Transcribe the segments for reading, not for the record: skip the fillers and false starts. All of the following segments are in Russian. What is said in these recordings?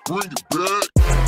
Bring it back.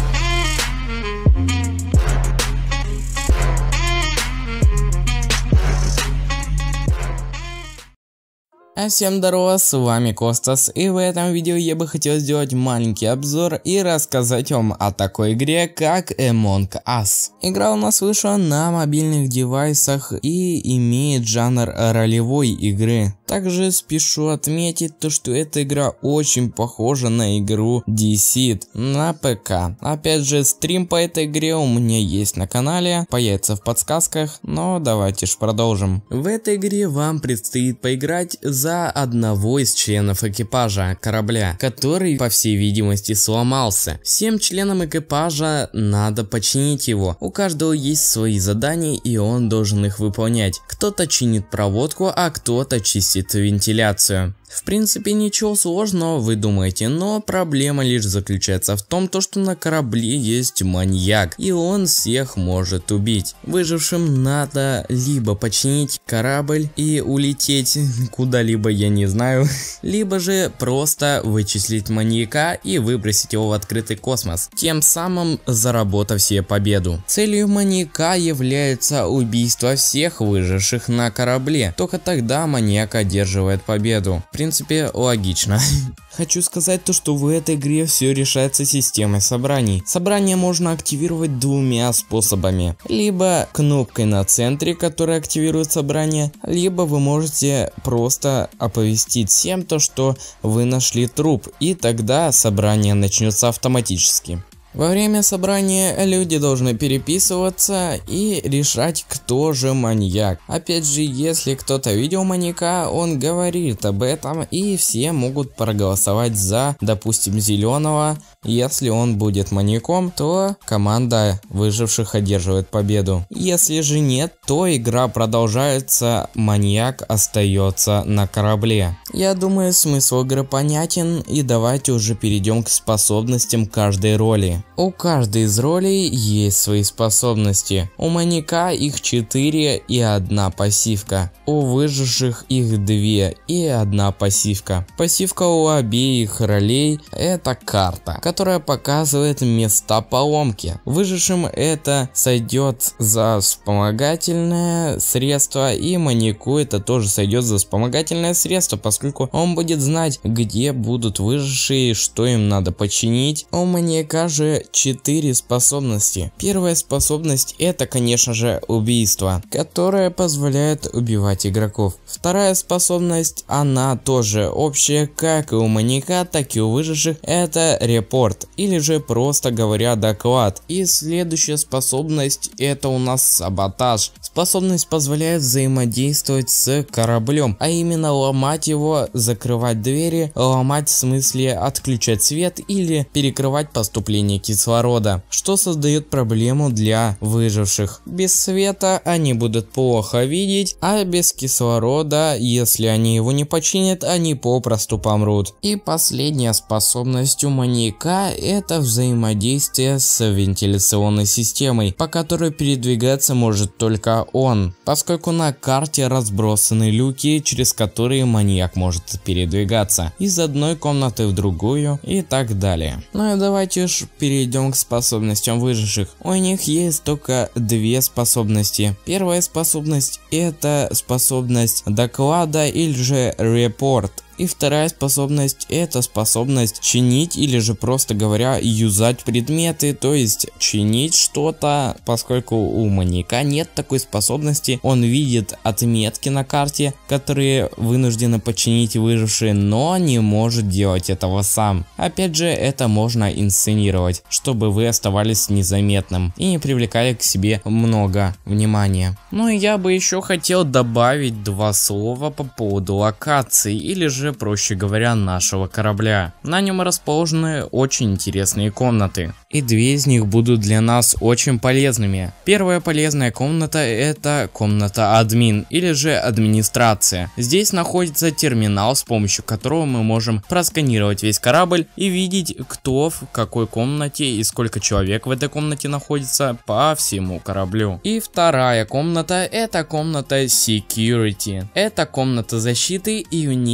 Всем здорово, с вами Костас, и в этом видео я бы хотел сделать маленький обзор и рассказать вам о такой игре, как Among Us. Игра у нас вышла на мобильных девайсах и имеет жанр ролевой игры. Также спешу отметить то, что эта игра очень похожа на игру Deceit на ПК. Опять же, стрим по этой игре у меня есть на канале, появится в подсказках, но давайте ж продолжим. В этой игре вам предстоит поиграть за одного из членов экипажа корабля, который, по всей видимости, сломался. Всем членам экипажа надо починить его. У каждого есть свои задания, и он должен их выполнять. Кто-то чинит проводку, а кто-то чистит вентиляцию. В принципе, ничего сложного, вы думаете, но проблема лишь заключается в том, что на корабле есть маньяк, и он всех может убить. Выжившим надо либо починить корабль и улететь куда-либо, я не знаю, либо же просто вычислить маньяка и выбросить его в открытый космос, тем самым заработав себе победу. Целью маньяка является убийство всех выживших на корабле, только тогда маньяк одерживает победу. В принципе, логично. Хочу сказать то, что в этой игре все решается системой собраний. Собрание можно активировать двумя способами. Либо кнопкой на центре, которая активирует собрание, либо вы можете просто оповестить всем то, что вы нашли труп, и тогда собрание начнется автоматически. Во время собрания люди должны переписываться и решать, кто же маньяк. Опять же, если кто-то видел маньяка, он говорит об этом, и все могут проголосовать за, допустим, зеленого. Если он будет маньяком, то команда выживших одерживает победу. Если же нет, то игра продолжается, маньяк остается на корабле. Я думаю, смысл игры понятен, и давайте уже перейдем к способностям каждой роли. У каждой из ролей есть свои способности. У маньяка их 4 и 1 пассивка. У выживших их 2 и 1 пассивка. Пассивка у обеих ролей — это карта, которая показывает места поломки. Выжившим это сойдет за вспомогательное средство, и маньяку это тоже сойдет за вспомогательное средство, поскольку он будет знать, где будут выжившие, что им надо починить. У маньяка же 4 способности. Первая способность — это, конечно же, убийство, которое позволяет убивать игроков. Вторая способность, она тоже общая как и у маньяка, так и у выживших, это репорт, или же просто говоря доклад. И следующая способность — это у нас саботаж. Способность позволяет взаимодействовать с кораблем, а именно ломать его, закрывать двери, ломать в смысле отключать свет или перекрывать поступление кислорода, что создает проблему для выживших. Без света они будут плохо видеть, а без кислорода, если они его не починят, они попросту помрут. И последняя способность у маньяка — это взаимодействие с вентиляционной системой, по которой передвигаться может только он, поскольку на карте разбросаны люки, через которые маньяк может передвигаться из одной комнаты в другую и так далее. Ну и давайте же перейдем к способностям выживших. У них есть только 2 способности. Первая способность — это способность доклада или же репорт. И вторая способность — это способность чинить или же, просто говоря, юзать предметы, то есть чинить что-то, поскольку у маньяка нет такой способности. Он видит отметки на карте, которые вынуждены починить выжившие, но не может делать этого сам. Опять же, это можно инсценировать, чтобы вы оставались незаметным и не привлекали к себе много внимания. Ну и я бы еще хотел добавить 2 слова по поводу локаций, или же, проще говоря, нашего корабля. На нем расположены очень интересные комнаты, и 2 из них будут для нас очень полезными. Первая полезная комната — это комната админ, или же администрация. Здесь находится терминал, с помощью которого мы можем просканировать весь корабль и видеть, кто в какой комнате и сколько человек в этой комнате находится по всему кораблю. И вторая комната — это комната security. Это комната защиты, и в ней стоят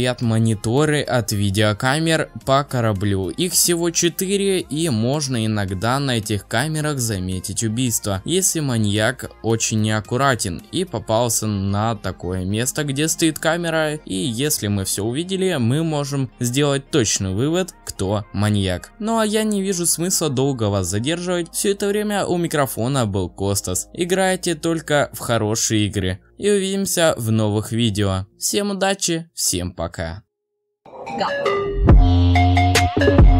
стоят мониторы от видеокамер по кораблю. Их всего 4, и можно иногда на этих камерах заметить убийство, если маньяк очень неаккуратен и попался на такое место, где стоит камера. И если мы все увидели, мы можем сделать точный вывод, кто маньяк. Ну а я не вижу смысла долго вас задерживать. Все это время у микрофона был Костас. Играйте только в хорошие игры. И увидимся в новых видео. Всем удачи, всем пока. Go.